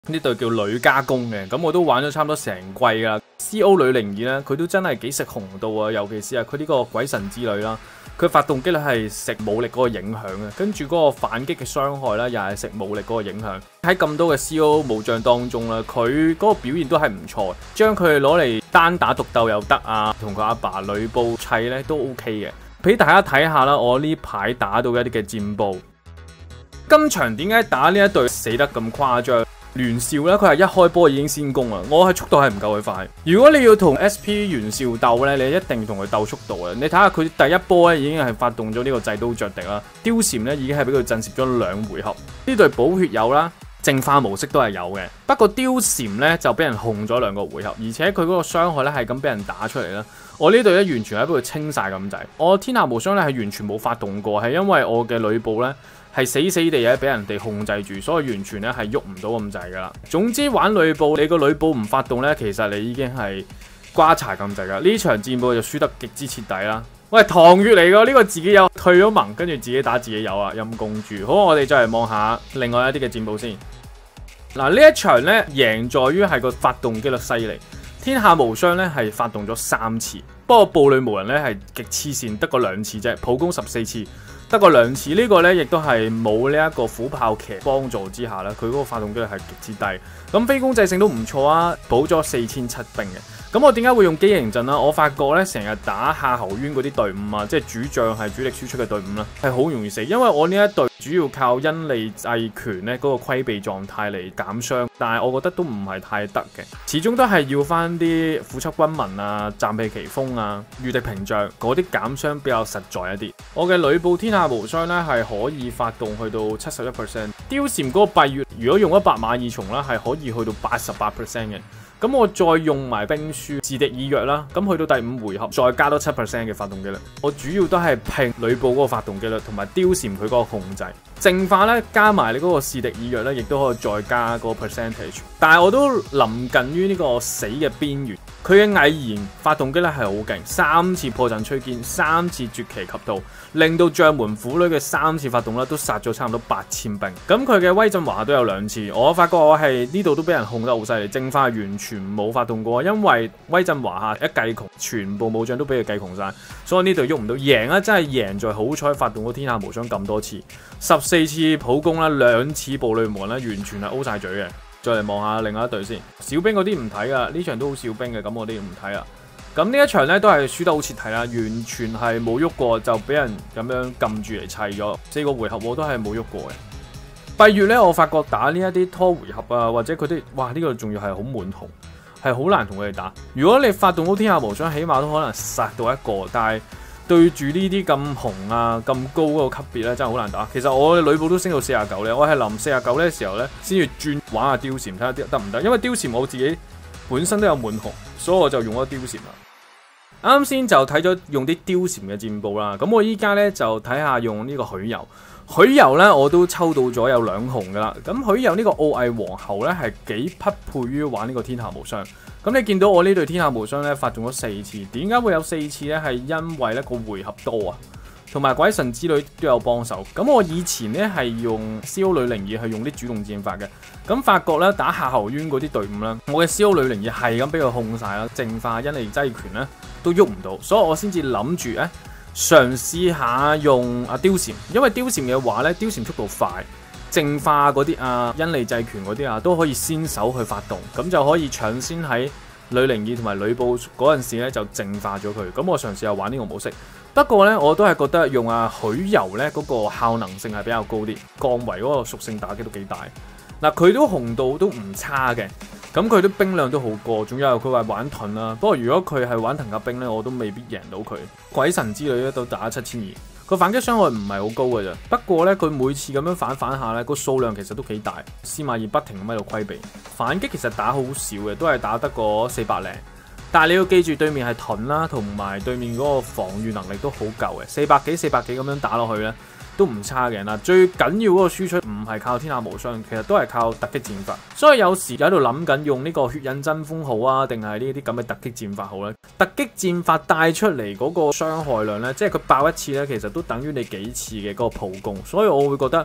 呢隊叫女加工嘅，咁我都玩咗差唔多成季噶。CO 女02咧，佢都真係幾食紅到啊！尤其是係佢呢個鬼神之旅啦，佢發動機咧係食武力嗰個影響嘅，跟住嗰個反擊嘅傷害咧又係食武力嗰個影響。喺咁多嘅 CO 武將當中咧，佢嗰個表現都係唔錯，將佢攞嚟單打獨鬥又得啊，同佢阿爸呂布砌咧都 OK 嘅。俾大家睇下啦，我呢排打到一啲嘅戰報。今場點解打呢一隊死得咁誇張？袁紹咧，佢係一開波已經先攻啊！我係速度係唔夠佢快。如果你要同 SP 袁紹鬥咧，你一定同佢鬥速度啊！你睇下佢第一波咧已經係發動咗呢個製刀着敵啦，貂蟬咧已經係俾佢震懾咗2回合。呢隊補血有啦，淨化模式都係有嘅。不過貂蟬咧就俾人控咗2個回合，而且佢嗰個傷害咧係咁俾人打出嚟啦。我呢隊咧完全係俾佢清晒咁滯。我天下無雙咧係完全冇發動過，係因為我嘅呂布咧係死死地嘅俾人哋控制住，所以完全咧係喐唔到咁滯噶啦。總之玩呂布，你個呂布唔發動咧，其實你已經係瓜柴咁滯噶。呢場戰報就輸得極之徹底啦。喂，唐月嚟噶呢個自己有退咗盟，跟住自己打自己有啊，陰公豬。好，我哋再嚟望下另外一啲嘅戰報先。嗱，呢一場咧贏在於係個發動機率犀利。天下無雙咧係發動咗3次，不過步履無人咧係極黐線，得個2次啫。普攻14次，得個2次。呢個咧亦都係冇呢一個虎豹騎幫助之下咧，佢嗰個發動機率係極之低。咁非攻制性都唔錯啊，補咗4700兵嘅。咁我點解會用機形陣啦？我發覺咧成日打夏侯淵嗰啲隊伍啊，即係主將係主力輸出嘅隊伍啦，係好容易死，因為我呢一隊主要靠因利制權咧嗰個規避狀態嚟減傷，但係我覺得都唔係太得嘅，始終都係要翻啲虎笏軍紋啊、暫避奇鋒啊、御敵屏障嗰啲減傷比較實在一啲。我嘅呂布天下無雙咧係可以發動去到71%，貂蟬嗰個閉月如果用100馬爾松啦係可以去到88%嘅。咁我再用埋兵書自敵已弱啦，咁去到第5回合再加多7% 嘅發動機率。我主要都係拼呂布嗰個發動機率同埋貂蟬佢嗰個控制。淨化咧加埋你嗰個自敵已弱咧，亦都可以再加個 percentage。但係我都臨近於呢個死嘅邊緣。佢嘅毅然發動機咧係好勁，3次破陣吹劍，3次絕奇及到，令到將門婦女嘅3次發動咧都殺咗差唔多8000兵。咁佢嘅威震華都有2次，我發覺我係呢度都俾人控得好犀利，淨化完全冇發動過，因為威震華一計窮，全部武將都俾佢計窮晒，所以呢度喐唔到。贏啊，真係贏在好彩發動咗天下無雙咁多次，14次普攻啦，2次步履無人啦，完全係 O 晒嘴嘅。再嚟望下另外一隊先，小兵嗰啲唔睇噶，呢場都好少兵嘅，咁我哋唔睇啦。咁呢一場咧都係輸得好徹底啦，完全係冇喐過，就俾人咁樣撳住嚟砌咗4個回合，我都係冇喐過嘅。閉月咧，我發覺打呢一啲拖回合啊，或者佢啲哇呢個仲要係好滿紅，係好難同佢哋打。如果你發動到天下無雙，起碼都可能殺到一個，但係對住呢啲咁紅啊咁高嗰個級別咧，真係好難打。其實我嘅呂布都升到49咧，我係臨49咧嘅時候咧，先至轉玩下貂蟬睇下得唔得，因為貂蟬我自己本身都有滿紅，所以我就用咗貂蟬啦。啱先就睇咗用啲貂蟬嘅戰報啦，咁我依家咧就睇下用呢個許攸。許攸咧我都抽到咗有2紅噶啦，咁許攸呢個奧義皇后咧係幾匹配於玩呢個天下無雙。咁你見到我呢隊天下無雙咧發動咗4次，點解會有4次咧？係因為咧個回合多啊，同埋鬼神之旅都有幫手。咁我以前咧係用 CO 女02係用啲主動戰法嘅，咁發覺咧打夏侯淵嗰啲隊伍啦，我嘅 CO 女02係咁俾佢控晒啦，淨化因利擠權咧都喐唔到，所以我先至諗住咧嘗試下用阿貂蟬，因為貂蟬嘅話咧，貂蟬速度快。淨化嗰啲啊，因利制權嗰啲啊，都可以先手去發動，咁就可以搶先喺女02同埋呂布嗰陣時咧就淨化咗佢。咁我嘗試下玩呢個模式，不過咧我都係覺得用許攸咧嗰個效能性係比較高啲，降維嗰個屬性打擊都幾大。嗱，佢都紅度都唔差嘅，咁佢啲兵量都好過，仲有佢話玩盾啦。不過如果佢係玩藤甲兵咧，我都未必贏到佢。鬼神之旅咧都打7200。個反擊傷害唔係好高嘅啫，不過咧佢每次咁樣反下咧，個數量其實都幾大。司馬懿不停咁喺度規避反擊，其實打好少嘅，都係打得個400零。但係你要記住，對面係盾啦，同埋對面嗰個防禦能力都好夠嘅，400幾咁樣打落去咧都唔差嘅。嗱，最緊要嗰個輸出唔係靠天下無雙，其實都係靠突擊戰法。所以有時喺度諗緊用呢個血印真風好啊，定係呢啲咁嘅突擊戰法好咧？突擊戰法帶出嚟嗰個傷害量咧，即係佢爆一次咧，其實都等於你幾次嘅嗰個普攻，所以我會覺得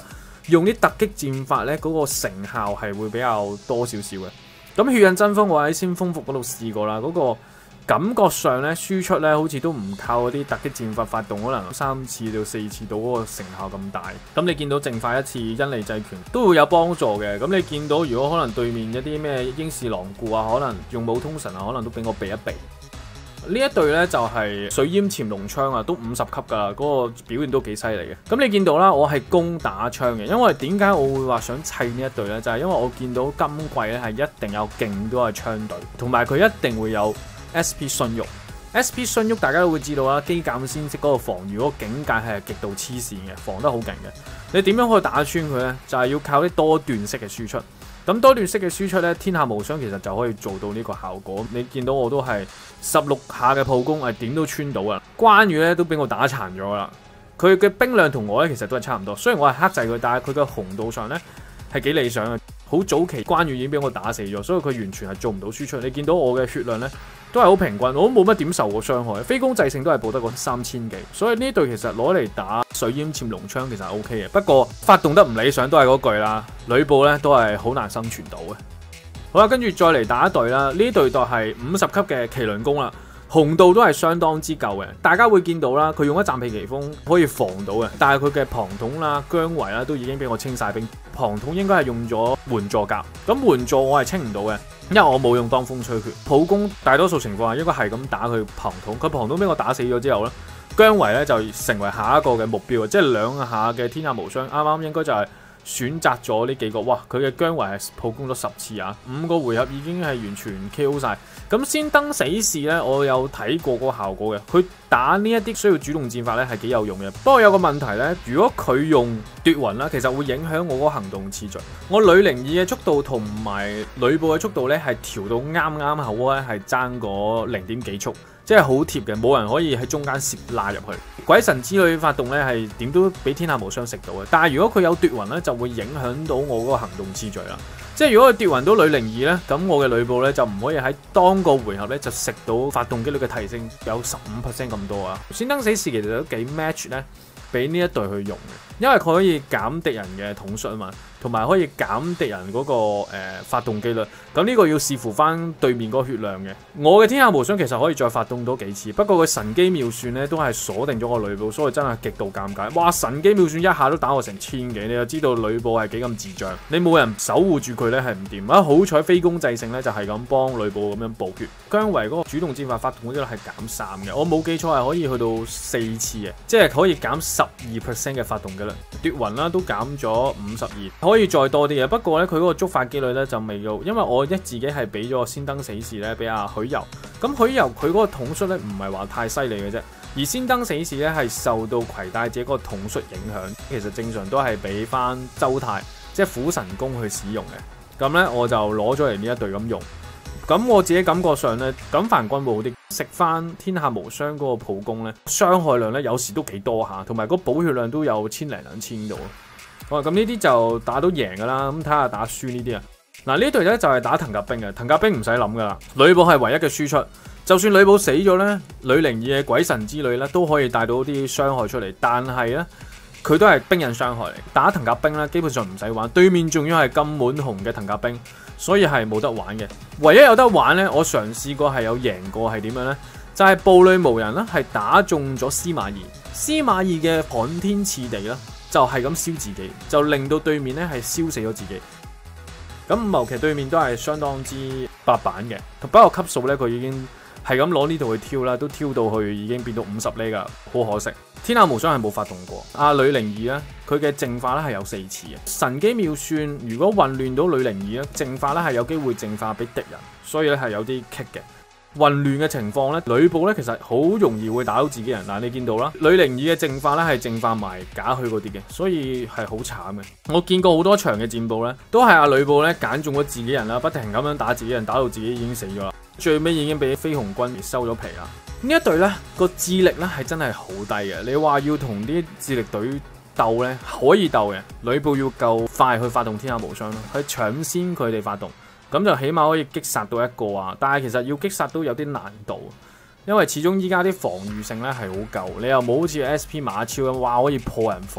用啲突擊戰法咧，嗰個成效係會比較多少少嘅。咁血刃真風我喺先鋒服嗰度試過啦，嗰個感覺上咧輸出咧好似都唔靠嗰啲突擊戰法發動，可能3次到4次到嗰個成效咁大。咁你見到淨化1次因利制拳都會有幫助嘅。咁你見到如果可能對面一啲咩英士狼顧啊，可能用武通神啊，可能都俾我避一避。呢一隊咧就係水淹潛龍槍啊，都50級噶啦，嗰個表現都幾犀利嘅。咁你見到啦，我係攻打槍嘅，因為點解我會話想砌呢一隊咧？就係因為我見到今季咧係一定有勁多嘅槍隊，同埋佢一定會有 SP 信玉。SP 信玉大家都會知道啦，機減先識嗰個防禦嗰個境界係極度黐線嘅，防得好勁嘅。你點樣可以打穿佢咧？就係要靠啲多段式嘅輸出。咁多段式嘅輸出咧，天下無雙其實就可以做到呢個效果。你見到我都係16下嘅炮攻，係點都穿到啊！關羽咧都俾我打殘咗啦。佢嘅兵量同我咧其實都係差唔多，雖然我係克制佢，但係佢嘅紅度上咧係幾理想嘅。好早期關羽已經俾我打死咗，所以佢完全係做唔到輸出。你見到我嘅血量咧都係好平均，我都冇乜點受過傷害，非攻制勝都係報得過3000幾。所以呢隊其實攞嚟打水淹潛龍槍其實 OK 嘅，不過發動得唔理想都係嗰句啦，呂布咧都係好難生存到嘅。好啦，跟住再嚟打一隊啦，呢隊就係50級嘅麒麟弓啦。紅度都係相當之夠嘅，大家會見到啦，佢用一斬避奇風可以防到嘅，但係佢嘅龐統啦、姜維啦都已經俾我清晒兵。龐統應該係用咗援助甲，咁援助我係清唔到嘅，因為我冇用當風吹決。普攻大多數情況下應該係咁打佢龐統，佢龐統俾我打死咗之後咧，姜維咧就成為下一個嘅目標，即係2下嘅天下無雙，啱啱應該就係選擇咗呢幾個。哇，佢嘅姜維係普攻咗10次啊，5個回合已經係完全 KO 晒。咁先登死士咧，我有睇過個效果嘅，佢打呢一啲需要主動戰法咧係幾有用嘅。不過有個問題咧，如果佢用奪魂啦，其實會影響我嗰個行動次序。我呂寧2嘅速度同埋呂布嘅速度咧係調到啱啱好咧，係爭個0點幾速，即係好貼嘅，冇人可以喺中間攝拉入去。鬼神之旅發動咧係點都俾天下無雙食到嘅，但係如果佢有奪魂咧，就會影響到我嗰個行動次序啦。即係如果佢奪魂到呂寧2咧，咁我嘅呂布咧就唔可以喺當個回合咧就食到發動機率嘅提升有15% 咁多啊！先登死士其實都幾 match 咧，俾呢一隊去用嘅，因為佢可以減敵人嘅統率啊嘛，同埋可以減敵人嗰個發動機率。咁呢個要視乎翻對面嗰個血量嘅。我嘅天下無雙其實可以再發動多幾次，不過佢神機妙算咧都係鎖定咗個呂布，所以真係極度尷尬。哇！神機妙算一下都打我成1000幾，你就知道呂布係幾咁智障。你冇人守護住佢咧係唔掂啊！好彩非攻制勝咧就係咁幫呂布咁樣補血。姜維嗰個主動戰法發動嗰啲係減3嘅，我冇記錯係可以去到4次嘅，即係可以減12% 嘅發動機率。奪魂啦都減咗52%，可以再多啲嘅。不過咧佢嗰個觸發機率咧就未到，因為我自己係俾咗先登死士咧俾阿許攸。咁許攸佢嗰個統率咧唔係話太犀利嘅啫，而先登死士咧係受到攜帶者嗰個統率影響，其實正常都係俾翻周泰即係虎神弓去使用嘅。咁咧我就攞咗嚟呢一隊咁用。咁我自己感覺上咧，錦帆軍會好啲，食翻天下無雙嗰個普攻咧，傷害量咧有時都幾多下，同埋個補血量都有1000零2000度。好，咁呢啲就打到贏噶啦，咁睇下打輸呢啲啊。嗱呢隊咧就係打藤甲兵嘅，藤甲兵唔使諗噶啦，呂布係唯一嘅輸出，就算呂布死咗咧，呂寧2嘅鬼神之旅咧都可以帶到啲傷害出嚟，但係咧佢都係兵刃傷害嚟，打藤甲兵咧基本上唔使玩，對面仲要係咁滿紅嘅藤甲兵。所以係冇得玩嘅，唯一有得玩呢，我嘗試過係有贏過係點樣呢？就係步履無人啦，係打中咗司馬懿，司馬懿嘅旱天刺地啦，就係咁燒自己，就令到對面呢係燒死咗自己。咁謀騎對面都係相當之白板嘅，不過級數呢，佢已經係咁攞呢度去挑啦，都挑到去已經變到50呢噶，好可惜。天下無雙係冇發動過，阿呂寧2咧，佢嘅淨化咧係有4次嘅。神機妙算如果混亂到呂寧2咧，淨化咧係有機會淨化俾敵人，所以咧係有啲棘嘅。混亂嘅情況咧，呂布咧其實好容易會打到自己人。嗱，你見到啦，呂寧2嘅淨化咧係淨化埋假虛嗰啲嘅，所以係好慘嘅。我見過好多場嘅戰報咧，都係阿呂布咧揀中咗自己人啦，不停咁樣打自己人，打到自己已經死咗啦，最尾已經俾飛鴻軍收咗皮啦。呢一隊咧個智力咧係真係好低嘅，你話要同啲智力隊鬥咧可以鬥嘅，呂布要夠快去發動天下無雙咯，去搶先佢哋發動，咁就起碼可以擊殺到一個啊！但係其實要擊殺都有啲難度，因為始終依家啲防禦性咧係好夠，你又冇好似 SP 馬超咁，哇可以破人防，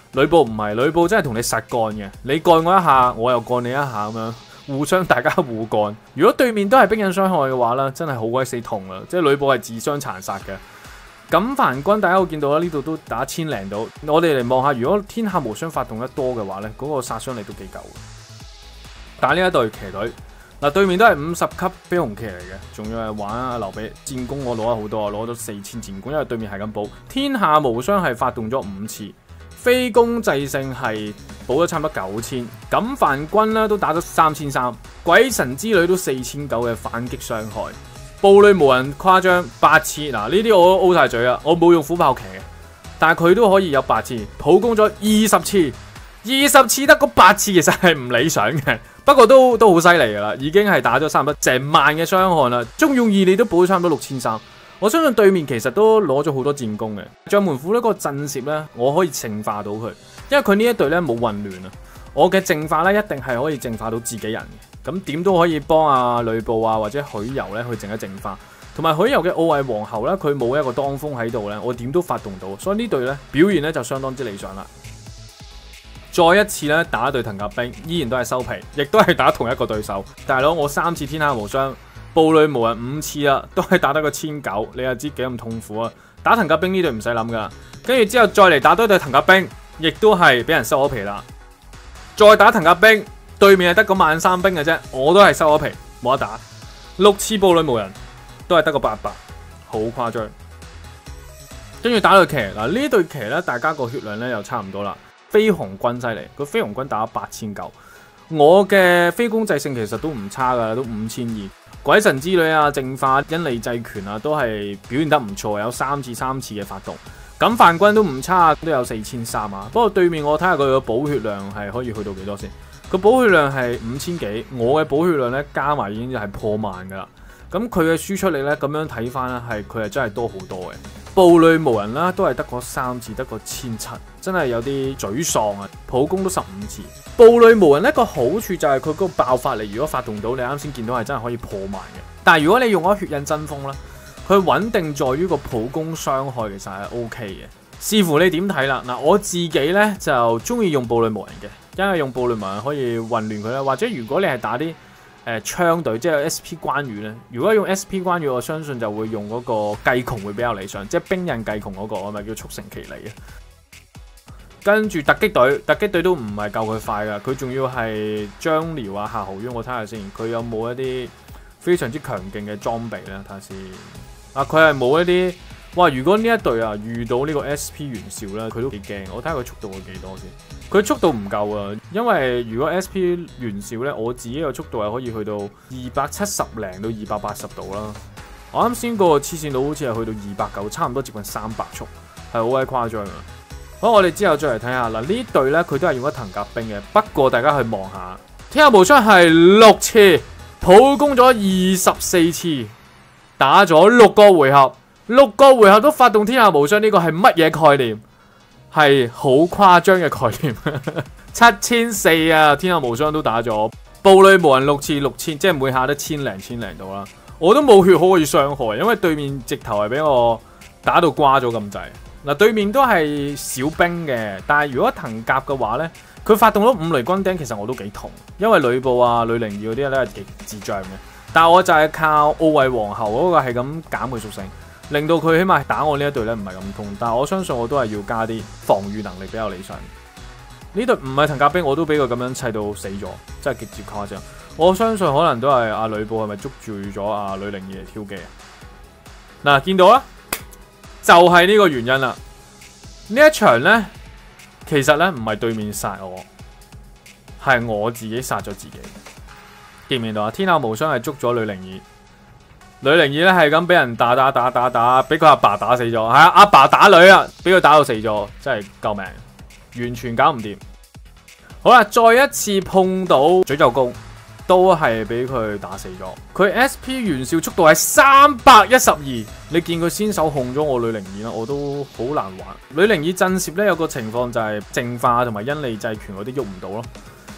呂布唔係，呂布真係同你實幹嘅，你幹我一下，我又幹你一下咁樣，互相大家互幹。如果對面都係兵刃傷害嘅話咧，真係好鬼死痛啊！即係呂布係自相殘殺嘅。咁凡軍大家會見到啦，呢度都打1000零到。我哋嚟望下，如果天下無雙發動得多嘅話咧，嗰個殺傷力都幾夠。打呢一隊騎隊。嗱，對面都係50級飛鴻騎嚟嘅，仲要係玩阿劉備戰功，我攞咗好多啊，攞咗4000戰功，因為對面係咁補。天下無雙係發動咗5次，非攻制勝係補咗差唔多9000，錦帆軍咧都打咗3300，鬼神之旅都4900嘅反擊傷害，步履無人誇張8次，嗱呢啲我都 O 晒嘴啊，我冇用虎豹騎嘅，但係佢都可以有8次，普攻咗20次，20次得嗰8次其實係唔理想嘅。不過都好犀利噶啦，已經係打咗差唔多成萬嘅傷害啦。中用2你都補咗差唔多6300，我相信對面其實都攞咗好多戰功嘅。將門虎呢個震懾呢，我可以淨化到佢，因為佢呢一隊呢冇混亂啊。我嘅淨化呢一定係可以淨化到自己人嘅，咁點都可以幫阿呂布啊或者許攸呢去淨一淨化。同埋許攸嘅奧義皇后呢，佢冇一個當風喺度呢，我點都發動到，所以呢隊呢表現呢就相當之理想啦。再一次咧打一隊藤甲兵，依然都係收皮，亦都係打同一個對手。大佬，我3次天下無雙，步履無人5次啦，都係打得個1900，你又知幾咁痛苦啊！打藤甲兵呢隊唔使諗噶，跟住之後再嚟打多隊藤甲兵，亦都係俾人收咗皮啦。再打藤甲兵，對面係得個13000兵嘅啫，我都係收咗皮，冇得打。6次步履無人，都係得個800，好誇張。跟住打隊騎，嗱呢隊騎咧，大家個血量咧又差唔多啦。飛鴻軍犀利，個飛鴻軍打咗8900，我嘅飛攻制勝其實都唔差噶，都5200。鬼神之旅啊、淨化、因利制權啊，都係表現得唔錯，有3次嘅發動。咁范軍都唔差，都有4300啊。不過對面我睇下佢個補血量係可以去到幾多先？個補血量係5000幾，我嘅補血量咧加埋已經係破萬噶啦。咁佢嘅輸出力咧咁樣睇翻咧，係佢係真係多好多嘅。步履無人啦，都係得嗰3次，得個1700，真係有啲沮喪啊！普攻都15次，步履無人一個好處就係佢嗰個爆發力，如果發動到，你啱先見到係真係可以破萬嘅。但係如果你用咗血印真風啦，佢穩定在於個普攻傷害其實係 OK 嘅，視乎你點睇啦。嗱，我自己咧就中意用步履無人嘅，因為用步履無人可以混亂佢啦，或者如果你係打啲槍隊即係 SP 關羽咧，如果用 SP 關羽，我相信就會用嗰個計窮會比較理想，即係兵刃計窮嗰個，我咪叫速成其利啊。跟住突擊隊都唔係夠佢快噶，佢仲要係張遼啊、夏侯淵，我睇下先，佢有冇一啲非常之強勁嘅裝備咧？睇下先。啊，佢係冇一啲，哇！如果呢一隊啊遇到呢個 SP 袁紹咧，佢都幾驚。我睇下佢速度係幾多先。佢速度唔夠啊，因為如果 SP 袁紹咧，我自己個速度係可以去到270零到280度啦。我啱先個黐線佬好似係去到290，差唔多接近300速，係好鬼誇張啊！好，我哋之後再嚟睇下嗱，呢隊咧佢都係用咗藤甲兵嘅，不過大家去望下，天下無雙係6次，普攻咗24次，打咗6個回合，6個回合都發動天下無雙，呢個係乜嘢概念？係好誇張嘅概念，7400啊！天下無雙都打咗，步履無人6次6000，即係每下都千零度啦。我都冇血可以傷害，因為對面直頭係俾我打到瓜咗咁滯。嗱，對面都係小兵嘅，但係如果藤甲嘅話呢，佢發動咗5雷轟釘，其實我都幾痛，因為呂布啊、呂靈儀嗰啲咧係極智障嘅。但係我就係靠奧義皇后嗰個係咁減佢屬性。令到佢起碼打我呢一隊咧唔係咁痛，但係我相信我都係要加啲防禦能力比較理想。呢隊唔係藤甲兵，我都俾佢咁樣砌到死咗，真係極之誇張。我相信可能都係阿呂布係咪捉住咗阿呂靈儀嚟挑機啊？嗱，見到啦，就係呢個原因啦。呢一場咧，其實咧唔係對面殺我，係我自己殺咗自己。見唔見到啊？天下無雙係捉咗呂靈儀。呂靈儀咧係咁俾人打，俾佢阿爸打死咗。係啊，阿爸打女啊，俾佢打到死咗，真係救命，完全搞唔掂。好啦，再一次碰到詛咒弓，都係俾佢打死咗。佢 SP 袁紹速度係312，你見佢先手控咗我呂靈儀啦，我都好難玩。呂靈儀震懾咧有個情況就係淨化同埋因利制權嗰啲喐唔到咯。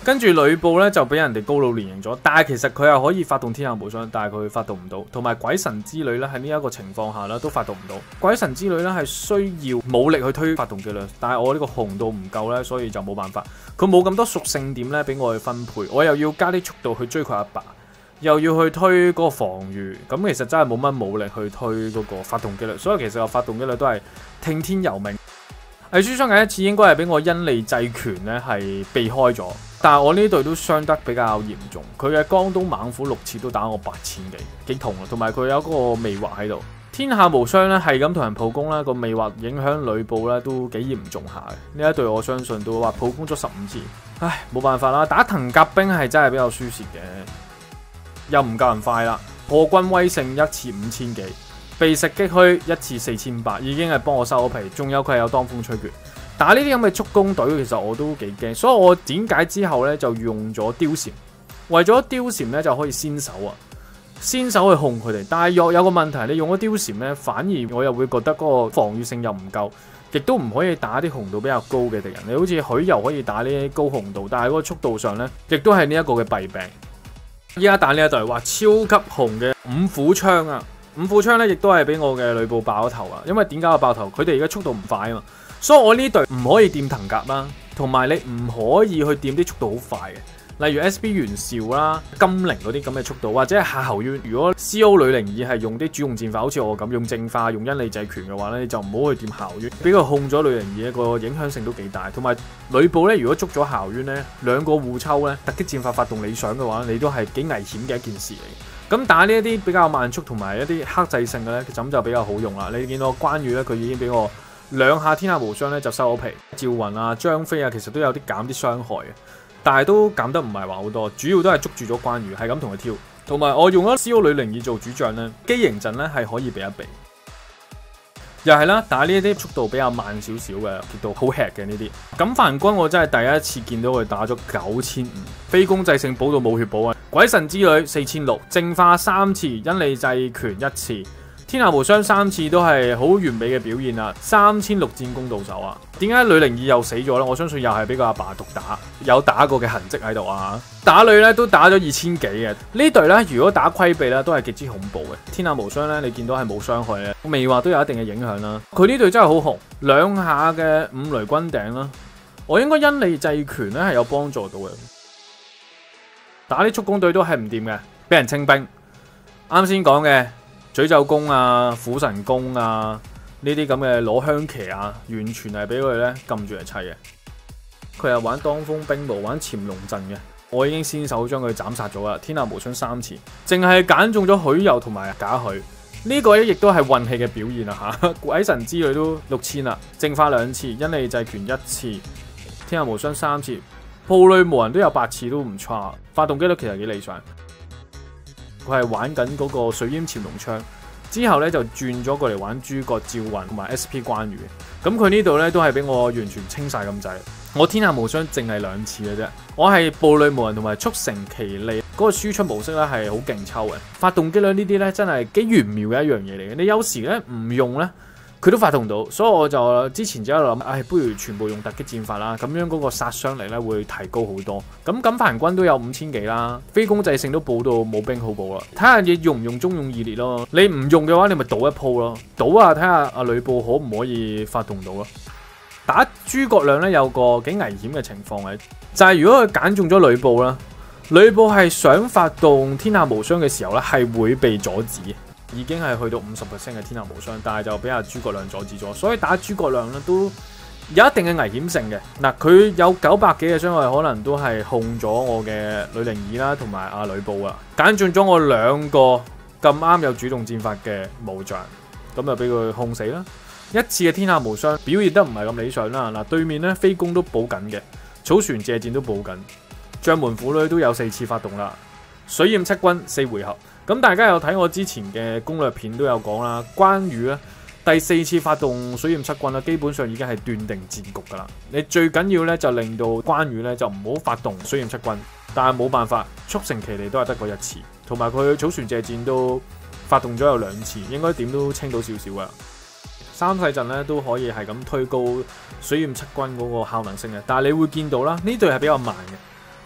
跟住呂布咧就俾人哋高露連贏咗，但係其實佢係可以發動天下無雙，但係佢發動唔到，同埋鬼神之旅咧喺呢一個情況下咧都發動唔到。鬼神之旅咧係需要武力去推發動機率，但係我呢個紅度唔夠咧，所以就冇辦法。佢冇咁多屬性點咧俾我去分配，我又要加啲速度去追佢阿爸，又要去推嗰個防禦，咁其實真係冇乜武力去推嗰個發動機率，所以其實個發動機率都係聽天由命。魏書雙嘅一次應該係俾我因利制權咧係避開咗，但係我呢隊都傷得比較嚴重，佢嘅江東猛虎6次都打我8000幾痛啊，同埋佢有嗰個魅惑喺度。天下無雙咧係咁同人普攻啦，個魅惑影響呂布咧都幾嚴重下嘅。呢一隊我相信都話普攻咗15次，唉冇辦法啦，打藤甲兵係真係比較輸蝕嘅，又唔夠人快啦。破軍威勝一次5000幾。被食擊虛一次4800，已經係幫我收咗皮，仲有佢係有當風吹決。打呢啲咁嘅速攻隊，其實我都幾驚，所以我點解之後咧就用咗貂蟬，為咗貂蟬咧就可以先手啊，先手去控佢哋。但係有個問題，你用咗貂蟬咧，反而我又會覺得嗰個防禦性又唔夠，亦都唔可以打啲紅度比較高嘅敵人。你好似許攸可以打呢啲高紅度，但係嗰個速度上咧，亦都係呢一個嘅弊病。依家打呢一隊，哇，超級紅嘅五虎槍啊！五虎槍咧，亦都係俾我嘅呂布爆咗頭啊！因為點解我爆頭？佢哋而家速度唔快啊嘛，所以我呢隊唔可以掂藤甲啦，同埋你唔可以去掂啲速度好快嘅，例如 SB 袁紹啦、金陵嗰啲咁嘅速度，或者係夏侯淵。如果 CO 呂寧義係用啲主動戰法，好似我咁用淨化、用因利制權嘅話咧，你就唔好去掂夏侯淵，俾佢控咗呂寧義，個影響性都幾大。同埋呂布咧，如果捉咗夏侯淵咧，兩個互抽咧，突擊戰法發動理想嘅話，你都係幾危險嘅一件事嚟。咁打呢一啲比較慢速同埋一啲克制性嘅咧，咁就比較好用啦。你見到關羽咧，佢已經俾我2下天下無雙咧就收咗皮。趙雲啊、張飛啊，其實都有啲減啲傷害嘅，但係都減得唔係話好多，主要都係捉住咗關羽，係咁同佢挑。同埋我用咗 CO 呂寧義做主將咧，機形陣咧係可以避一避。又係啦，打呢啲速度比較慢少少嘅，極度好吃嘅呢啲。錦帆軍我真係第一次見到佢打咗9500，飛攻制勝補到冇血補啊！鬼神之旅4600，淨化3次，因利制權1次，天下無雙3次都係好完美嘅表現啦！3600戰功到手啊！點解呂寧義又死咗呢？我相信又係俾個阿爸獨打，有打過嘅痕跡喺度啊！打女咧都打咗2000幾嘅呢隊咧，如果打規避咧都係極之恐怖嘅。天下無雙咧，你見到係冇傷害嘅，未話都有一定嘅影響啦。佢呢隊真係好紅，2下嘅五雷轟頂啦，我應該因利制權咧係有幫助到嘅。打啲速攻隊都係唔掂嘅，俾人清兵。啱先講嘅詛咒弓啊、虎神弓啊呢啲咁嘅攞香旗啊，完全係俾佢咧撳住嚟砌嘅。佢係玩當風兵奴、玩潛龍陣嘅。我已經先手將佢斬殺咗啦！天下無雙3次，淨係揀中咗許攸同埋賈詡，呢個亦都係運氣嘅表現啦嚇！鬼神之旅都6000啦，淨化2次，因利制權1次，天下無雙3次，鋪裏無人都有8次都唔差，發動機率其實幾理想。佢係玩緊嗰個水淹潛龍槍，之後咧就轉咗過嚟玩諸葛趙雲同埋 SP 關羽，咁佢呢度咧都係俾我完全清晒咁滯。我天下無雙淨係2次嘅啫，我係步履無人同埋速成其利嗰個輸出模式咧係好勁抽嘅，發動機率呢啲咧真係幾玄妙嘅一樣嘢嚟嘅。你有時咧唔用咧，佢都發動到，所以我就之前就喺度諗，不如全部用突擊戰法啦，咁樣嗰個殺傷力咧會提高好多。咁錦帆軍都有5000幾啦，飛攻制勝都補到冇兵好補啦，睇下你用唔用中用義烈咯。你唔用嘅話，你咪賭一鋪咯，賭啊睇下阿呂布可唔可以發動到咯。打諸葛亮咧有個幾危險嘅情況嘅，就係如果佢揀中咗呂布啦，呂布係想發動天下無雙嘅時候咧，係會被阻止，已經係去到50% 嘅天下無雙，但係就俾阿諸葛亮阻止咗，所以打諸葛亮咧都有一定嘅危險性嘅。嗱，佢有900幾嘅傷害，可能都係控咗我嘅呂寧義啦，同埋阿呂布啊，揀中咗我2個咁啱有主動戰法嘅武將，咁就俾佢控死啦。1次嘅天下無雙表現得唔係咁理想啦。嗱，對面咧飛攻都補緊嘅，草船借箭都補緊，將門虎女都有4次發動啦。水淹七軍4回合，咁大家有睇我之前嘅攻略片都有講啦。關羽咧第4次發動水淹七軍啦，基本上已經係斷定戰局噶啦。你最緊要咧就令到關羽咧就唔好發動水淹七軍，但係冇辦法，速成其利都係得嗰1次，同埋佢草船借箭都發動咗有2次，應該點都清到少少噶啦。三世陣咧都可以係咁推高水淹七軍嗰個效能性嘅，但係你會見到啦，呢隊係比較慢嘅。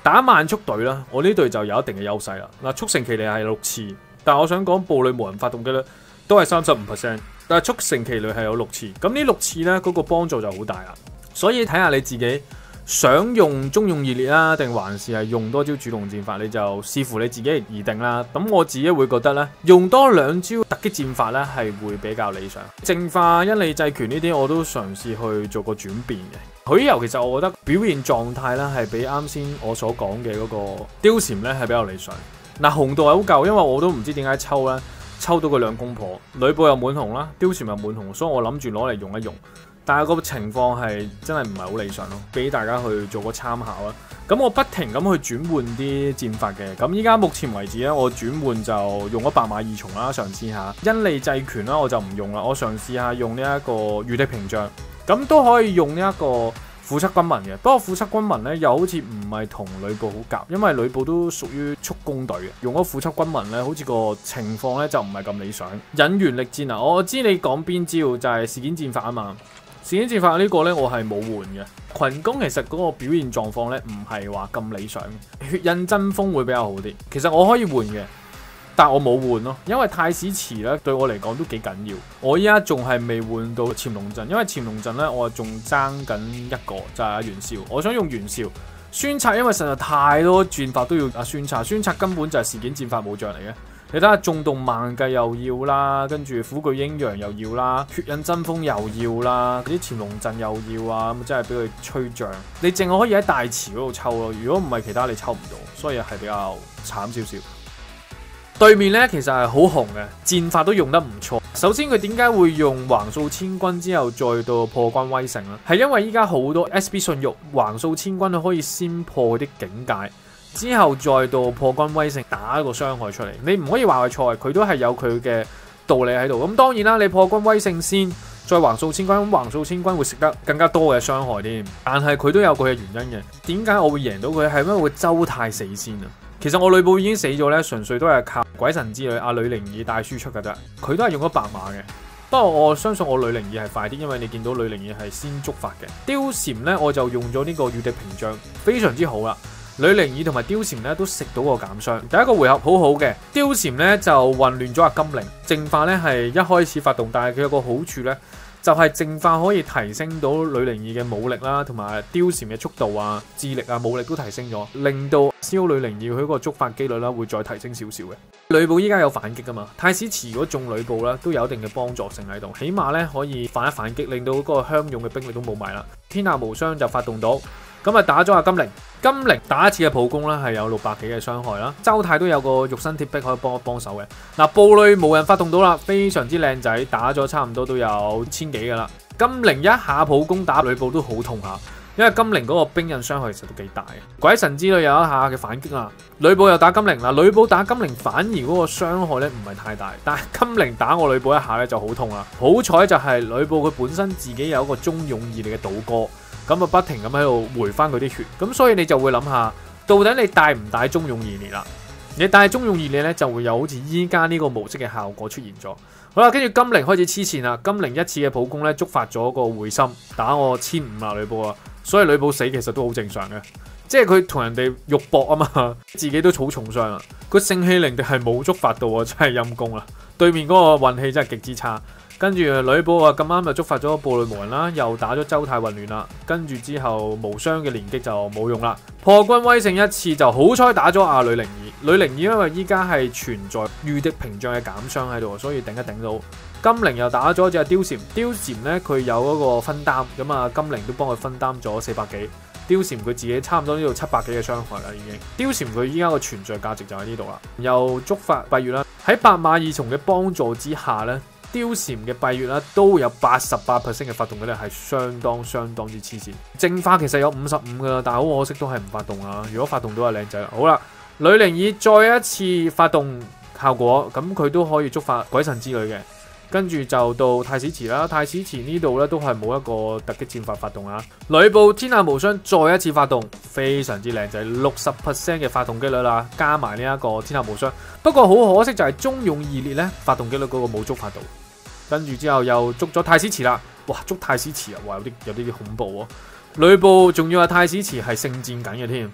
打慢速隊啦，我呢隊就有一定嘅優勢啦。嗱，速成騎驢係6次，但係我想講步履無人發動機咧都係35%，但係速成騎驢係有6次，咁呢6次咧嗰個幫助就好大啦。所以睇下你自己想用中用熱烈啦，定還是係用多招主動戰法，你就視乎你自己而定啦。咁我自己會覺得咧，用多2招突擊戰法咧係會比較理想。淨化、因利制拳呢啲我都嘗試去做個轉變嘅。許由其實我覺得表現狀態咧係比啱先我所講嘅嗰個貂蟬咧係比較理想。嗱，紅度係好夠，因為我都唔知點解抽咧，抽到個兩公婆，呂布又滿紅啦，貂蟬又滿紅，所以我諗住攞嚟用一用。但係個情況係真係唔係好理想咯，俾大家去做個參考啦。咁我不停咁去轉換啲戰法嘅。咁依家目前為止咧，我轉換就用咗白馬二重啦，嘗試下因利制拳啦，我就唔用啦。我嘗試下用呢一個御敵屏障，咁都可以用呢一個虎側軍紋嘅。不過虎側軍紋咧又好似唔係同呂布好夾，因為呂布都屬於速攻隊嘅，用咗虎側軍紋咧，好似個情況咧就唔係咁理想。引援力戰啊，我知你講邊招就係事件戰法啊嘛。事件戰法呢個呢，我係冇換嘅。群攻其實嗰個表現狀況呢，唔係話咁理想，血印真風會比較好啲。其實我可以換嘅，但我冇換咯，因為太史慈呢對我嚟講都幾緊要。我依家仲係未換到潛龍陣，因為潛龍陣呢，我仲爭緊一個就係袁紹，我想用袁紹。孫策因為實在太多戰法都要阿孫策，孫策根本就係事件戰法武將嚟嘅。你睇下縱動萬計又要啦，跟住虎踞陰陽又要啦，血印真風又要啦，啲潛龍陣又要啊，咁真係俾佢吹脹。你淨係可以喺大池嗰度抽咯，如果唔係其他你抽唔到，所以係比較慘少少。對面呢其實係好紅嘅，戰法都用得唔錯。首先佢點解會用橫掃千軍之後再到破軍威城呢？係因為依家好多 SB 信玉橫掃千軍可以先破啲境界。之後再到破軍威城打一個傷害出嚟，你唔可以話佢錯，佢都係有佢嘅道理喺度。咁當然啦，你破軍威城先，再橫掃千軍，橫掃千軍會食得更加多嘅傷害添。但係佢都有佢嘅原因嘅。點解我會贏到佢？係因為會周泰死先啊！其實我呂布已經死咗咧，純粹都係靠鬼神之女阿呂靈儀帶輸出噶啫。佢都係用咗白馬嘅。不過我相信我呂靈儀係快啲，因為你見到呂靈儀係先觸發嘅。貂蟬咧，我就用咗呢個御敵屏障，非常之好啦。呂靈儀同埋貂蟬咧都食到個減傷，第一個回合好好嘅。貂蟬咧就混亂咗阿金陵，淨化咧係一開始發動，但係佢有個好處咧，就係淨化可以提升到呂靈儀嘅武力啦，同埋貂蟬嘅速度啊、智力啊、武力都提升咗，令到 C.O. 呂靈儀佢個觸發機率啦會再提升少少嘅。呂布依家有反擊噶嘛，太史慈如果中呂布咧都有一定嘅幫助性喺度，起碼咧可以反一反擊，令到嗰個鄉勇嘅兵力都冇埋啦。天下無雙就發動到。咁啊打咗阿金陵，金陵打一次嘅普攻啦，係有600幾嘅傷害啦。周泰都有個肉身鐵壁可以幫手嘅。嗱，步履無人發動到啦，非常之靚仔，打咗差唔多都有1000幾噶啦。金陵一下普攻打呂布都好痛下，因為金陵嗰個兵刃傷害其實都幾大嘅。鬼神之女有一下嘅反擊啦，呂布又打金陵嗱，呂布打金陵反而嗰個傷害咧唔係太大，但係金陵打我呂布一下咧就好痛啦。好彩就係呂布佢本身自己有一個忠勇義烈嘅倒戈。咁啊，不停咁喺度回翻佢啲血，咁所以你就會諗下，到底你帶唔帶忠勇義烈啦？你帶忠勇義烈咧，就會有好似依家呢個模式嘅效果出現咗。好啦，跟住金陵開始黐線啦，金陵一次嘅普攻咧，觸發咗個會心，打我1500啦，呂布啊，所以呂布死其實都好正常嘅，即係佢同人哋肉搏啊嘛，自己都好重傷啊，佢盛氣凌敵係冇觸發到啊，真係陰功啦，對面嗰個運氣真係極之差。跟住呂布啊，咁啱就觸發咗步履無人啦，又打咗周泰混亂啦，跟住之後無雙嘅連擊就冇用啦。破軍威勝一次就好彩打咗阿呂靈儀，呂靈儀因為依家係存在御敵屏障嘅減傷喺度，所以頂一頂到。金陵又打咗隻貂蟬，貂蟬咧佢有嗰個分擔，咁啊金陵都幫佢分擔咗400幾，貂蟬佢自己差唔多呢度700幾嘅傷害啦已經。貂蟬佢依家個存在價值就喺呢度啦，又觸發閉月啦，喺白馬二重嘅幫助之下咧。貂蟬嘅閉月啦，都有88% 嘅發動率係相當之黐線。淨化其實有55噶啦，但係好可惜都係唔發動啊。如果發動到係靚仔啦。好啦，呂靈儀再一次發動效果，咁佢都可以觸發鬼神之女嘅。跟住就到太史慈啦，太史慈呢度咧都係冇一個突擊戰法發動啊。呂布天下無雙再一次發動，非常之靚仔，60% 嘅發動機率啦，加埋呢一個天下無雙。不過好可惜就係忠勇義烈咧，發動機率嗰個冇觸發到。跟住之後又捉咗太史慈啦，哇！捉太史慈啊，哇！有啲恐怖喎。呂布仲要話太史慈係聖戰緊嘅添，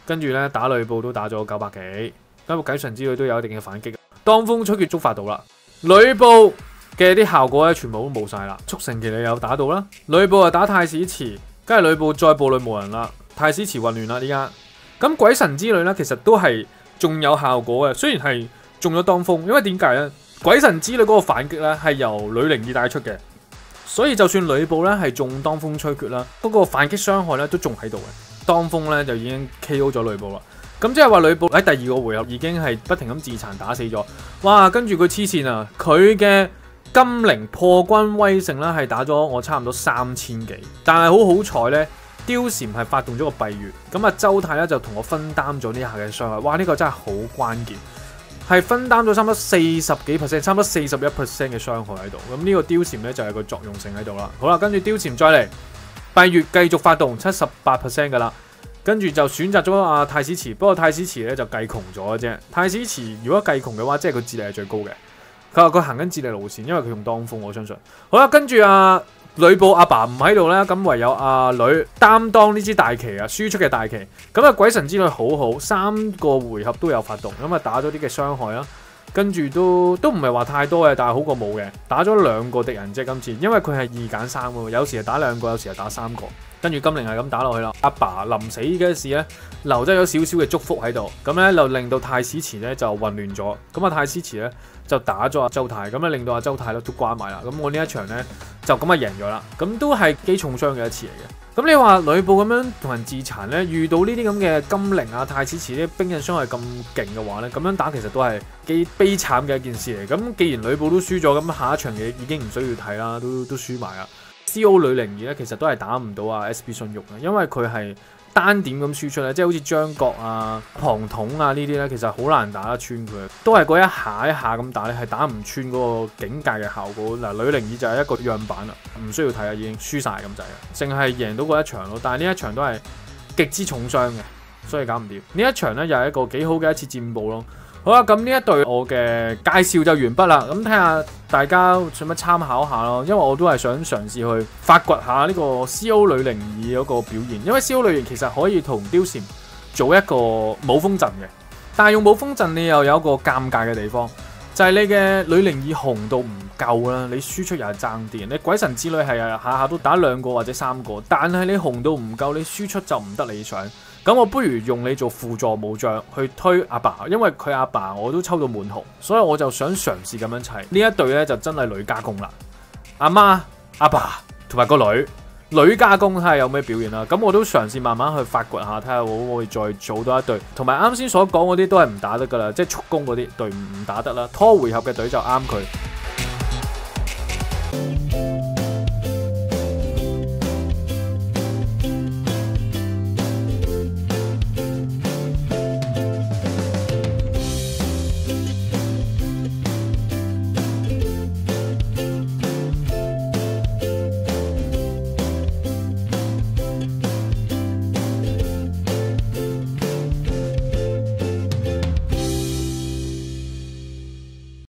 跟住咧打呂布都打咗900幾，咁鬼神之旅都有一定嘅反擊。當風吹決觸發到啦，呂布嘅啲效果咧全部都冇晒啦。速成期你有打到啦，呂布啊打太史慈，跟住呂布再步履無人啦，太史慈混亂啦呢家。咁鬼神之旅咧其實都係仲有效果嘅，雖然係中咗當風，因為點解咧？鬼神之旅嗰個反擊咧係由呂靈義帶出嘅，所以就算呂布咧係中當風吹決啦，嗰個反擊傷害咧都仲喺度嘅。當風咧就已經 KO 咗呂布啦。咁即係話呂布喺第二個回合已經係不停咁自殘打死咗。哇！跟住佢黐線啊，佢嘅金陵破軍威勝啦係打咗我差唔多3000幾，但係好好彩咧。貂蟬係發動咗個閉月，咁啊周泰咧就同我分擔咗呢下嘅傷害，哇！呢個真係好關鍵，係分擔咗差唔多40幾%，差唔多41% 嘅傷害喺度。咁呢個貂蟬咧就係個作用性喺度啦。好啦，跟住貂蟬再嚟，閉月繼續發動78%噶啦，跟住就選擇咗阿太史慈，不過太史慈咧就計窮咗啫。太史慈如果計窮嘅話，即係佢智力係最高嘅。佢話佢行緊智力路線，因為佢用當風，我相信。好啦，跟住呂布阿爸唔喺度咧，咁唯有阿呂擔當呢支大旗啊，輸出嘅大旗。咁啊，鬼神之旅好好，3個回合都有發動，咁啊打咗啲嘅傷害啦。跟住都唔係話太多嘅，但係好過冇嘅。打咗2個敵人啫，今次，因為佢係2揀3喎，有時係打2個，有時係打3個。跟住金陵係咁打落去啦。阿爸臨死嘅時咧，留低咗少少嘅祝福喺度，咁咧就令到太史慈咧就混亂咗。咁啊，太史慈咧就打咗阿周泰，咁咧令到阿周泰咧都關埋啦。咁我呢一場咧就咁啊贏咗啦。咁都係幾重傷嘅一次嚟嘅。咁你話呂布咁樣同人自殘咧，遇到呢啲咁嘅金陵啊、太史慈啲兵刃傷害咁勁嘅話咧，咁樣打其實都係幾悲慘嘅一件事嚟。咁既然呂布都輸咗，咁下一場嘢已經唔需要睇啦，都輸埋啦。C.O. 呂靈義咧，其實都係打唔到啊 S.B. 信玉啊，因為佢係單點咁輸出咧，即係好似張角啊、龐統啊呢啲咧，其實好難打得穿佢，都係嗰一下一下咁打咧，係打唔穿嗰個境界嘅效果。嗱，呂靈義就係一個樣板啦，唔需要睇啊，已經輸晒咁滯啦，淨係贏到嗰一場咯。但係呢一場都係極之重傷嘅，所以搞唔掂。呢一場咧又係一個幾好嘅一次戰報咯。好啦，咁呢一隊我嘅介紹就完畢啦。咁睇下大家想唔想參考下咯，因為我都係想嘗試去發掘下呢個 C.O. 呂靈義嗰個表現。因為 C.O. 呂靈其實可以同貂蟬做一個武風陣嘅，但係用武風陣你又有一個尷尬嘅地方，就係你嘅呂靈義紅度唔夠啦，你輸出又係爭啲。你鬼神之旅係下下都打2個或者3個，但係你紅度唔夠，你輸出就唔得理想。咁我不如用你做輔助武將去推阿爸，因為佢阿爸我都抽到滿紅，所以我就想嘗試咁樣砌呢一隊咧，就真係女加攻啦。阿媽、阿爸同埋個女加攻睇下有咩表現啦。咁我都嘗試慢慢去發掘下，睇下可唔可以再組多一隊。同埋啱先所講嗰啲都係唔打得噶啦，即係速攻嗰啲隊唔打得啦，拖回合嘅隊就啱佢。